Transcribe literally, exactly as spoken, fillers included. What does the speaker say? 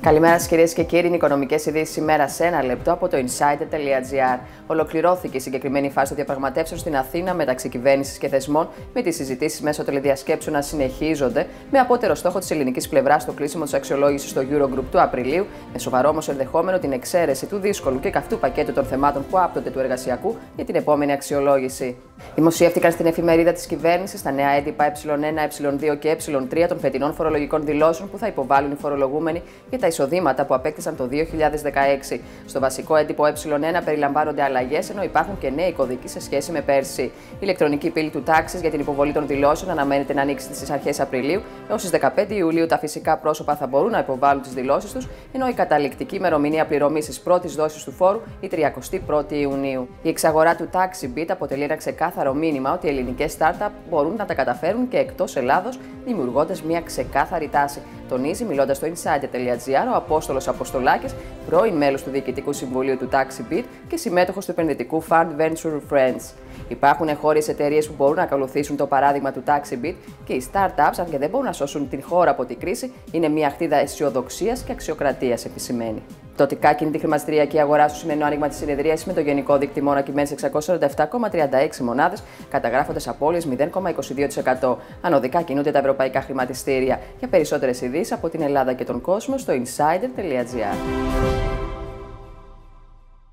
Καλημέρα σας κυρίες και κύριοι, είναι οικονομικές ειδήσεις σήμερα σε ένα λεπτό από το insider τελεία gr. Ολοκληρώθηκε η συγκεκριμένη φάση των διαπραγματεύσεων στην Αθήνα μεταξύ κυβέρνησης και θεσμών, με τις συζητήσεις μέσω τηλεδιασκέψεων να συνεχίζονται, με απότερο στόχο της ελληνικής πλευράς το κλείσιμο της αξιολόγησης στο Eurogroup του Απριλίου, με σοβαρό όμως ενδεχόμενο την εξαίρεση του δύσκολου και καυτού πακέτου των θεμάτων που άπτονται του εργασιακού για την επόμενη αξιολόγηση. Δημοσιεύτηκαν στην εφημερίδα της κυβέρνησης τα νέα έντυπα ε ένα, ε δύο και ε τρία των φετινών φορολογικών δηλώσεων που θα υποβάλουν οι φορολογούμενοι για τα εισοδήματα που απέκτησαν το δύο χιλιάδες δεκαέξι. Στο βασικό έντυπο ε ένα περιλαμβάνονται αλλαγές, ενώ υπάρχουν και νέοι κωδικοί σε σχέση με πέρσι. Η ηλεκτρονική πύλη του τάξης για την υποβολή των δηλώσεων αναμένεται να ανοίξει στις αρχές Απριλίου, έως τις δεκαπέντε Ιουλίου τα φυσικά πρόσωπα θα μπορούν να υποβάλουν τις δηλώσεις τους, ενώ η καταληκτική ημερομηνία πληρωμής της πρώτης δόσης του φόρου η τριαντάτη πρώτη Ιουνίου. Η εξαγορά του TaxiBit αποτελεί ένα ξεκάθαρο μήνυμα ότι οι ελληνικές startup μπορούν να τα καταφέρουν και εκτός Ελλάδος, δημιουργώντας μια ξεκάθαρη τάση. Τονίζει, μιλώντας στο insider τελεία gr, ο Απόστολος Αποστολάκης, πρώην μέλος του Διοικητικού Συμβουλίου του TaxiBit και συμμέτοχος του επενδυτικού Fund Venture Friends. Υπάρχουν εγχώριες εταιρείες που μπορούν να ακολουθήσουν το παράδειγμα του TaxiBit και οι startups, αν και δεν μπορούν να σώσουν την χώρα από την κρίση, είναι μια χτίδα αισιοδοξίας και αξιοκρατίας, επισημαίνει. Πτωτικά κινείται η χρηματιστηριακή αγορά στο σημερινό άνοιγμα της συνεδρίας, με το γενικό δείκτη να κυμαίνει σε εξακόσιες σαράντα επτά κόμμα τριάντα έξι μονάδες, καταγράφοντας απώλειες μηδέν κόμμα είκοσι δύο τοις εκατό. Ανωδικά κινούνται τα ευρωπαϊκά χρηματιστήρια. Για περισσότερες ειδήσεις από την Ελλάδα και τον κόσμο, στο insider τελεία gr.